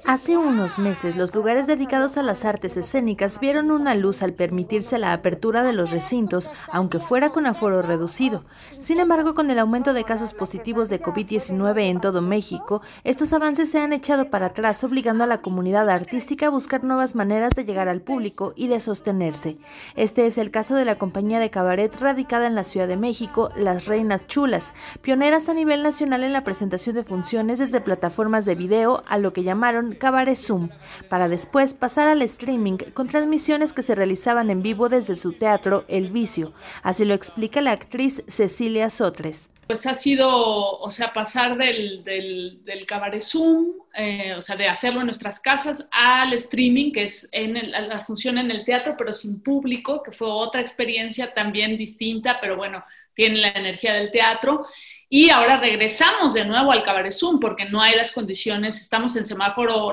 Hace unos meses, los lugares dedicados a las artes escénicas vieron una luz al permitirse la apertura de los recintos, aunque fuera con aforo reducido. Sin embargo, con el aumento de casos positivos de COVID-19 en todo México, estos avances se han echado para atrás, obligando a la comunidad artística a buscar nuevas maneras de llegar al público y de sostenerse. Este es el caso de la compañía de cabaret radicada en la Ciudad de México, Las Reinas Chulas, pioneras a nivel nacional en la presentación de funciones desde plataformas de video a lo que llamaron Cabaret Zoom, para después pasar al streaming con transmisiones que se realizaban en vivo desde su teatro El Vicio. Así lo explica la actriz Cecilia Sotres. Pues ha sido, pasar del Cabaret Zoom, de hacerlo en nuestras casas, al streaming, que es la función en el teatro, pero sin público, que fue otra experiencia también distinta, pero bueno, tiene la energía del teatro. Y ahora regresamos de nuevo al Cabaret Zoom porque no hay las condiciones, estamos en semáforo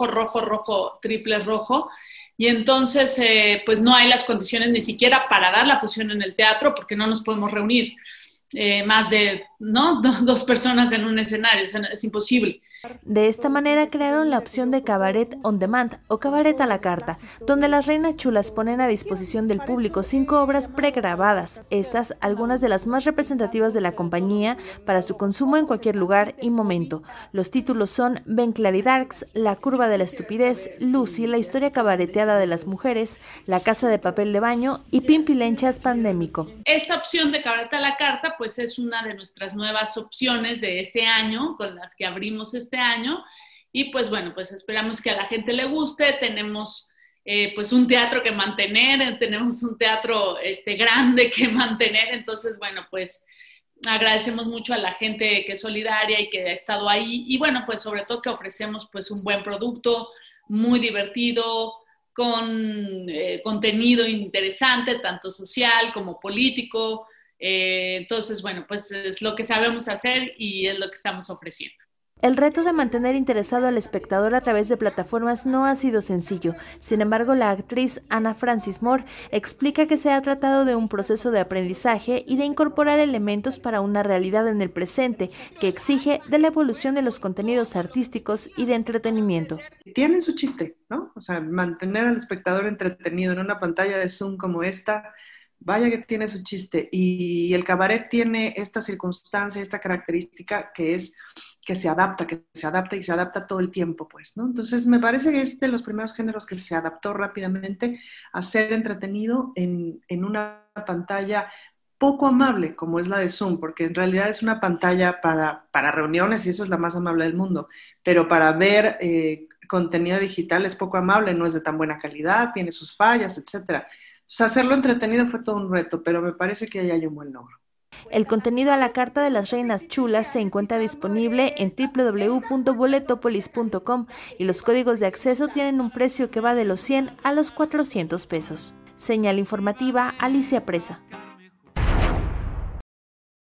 rojo, triple rojo, y entonces pues no hay las condiciones ni siquiera para dar la función en el teatro porque no nos podemos reunir más de dos personas en un escenario, es imposible. De esta manera crearon la opción de cabaret on demand o cabaret a la carta, donde las Reinas Chulas ponen a disposición del público 5 obras pregrabadas, estas algunas de las más representativas de la compañía para su consumo en cualquier lugar y momento. Los títulos son Ben Claridarks, La curva de la estupidez, Lucy, la historia cabareteada de las mujeres, La casa de papel de baño y Pimpilenchas pandémico. Esta opción de cabaret a la carta pues es una de nuestras nuevas opciones de este año, con las que abrimos este año, y pues bueno, pues esperamos que a la gente le guste. Tenemos pues un teatro que mantener, tenemos un teatro grande que mantener, entonces bueno, pues agradecemos mucho a la gente que es solidaria y que ha estado ahí, y bueno, pues sobre todo que ofrecemos pues un buen producto, muy divertido, con contenido interesante, tanto social como político. Entonces, bueno, pues es lo que sabemos hacer y es lo que estamos ofreciendo. El reto de mantener interesado al espectador a través de plataformas no ha sido sencillo. Sin embargo, la actriz Ana Francis Moore explica que se ha tratado de un proceso de aprendizaje y de incorporar elementos para una realidad en el presente que exige de la evolución de los contenidos artísticos y de entretenimiento. Tienen su chiste, ¿no? O sea, mantener al espectador entretenido en una pantalla de Zoom como esta, vaya que tiene su chiste. Y el cabaret tiene esta circunstancia, esta característica que es que se adapta y se adapta todo el tiempo, pues, ¿no? Entonces, me parece que es de los primeros géneros que se adaptó rápidamente a ser entretenido en una pantalla poco amable, como es la de Zoom, porque en realidad es una pantalla para reuniones y eso es la más amable del mundo, pero para ver contenido digital es poco amable, no es de tan buena calidad, tiene sus fallas, etcétera. Entonces, hacerlo entretenido fue todo un reto, pero me parece que ya hay un buen logro. El contenido a la carta de Las Reinas Chulas se encuentra disponible en www.boletopolis.com y los códigos de acceso tienen un precio que va de los 100 a los 400 pesos. Señal informativa, Alicia Presa.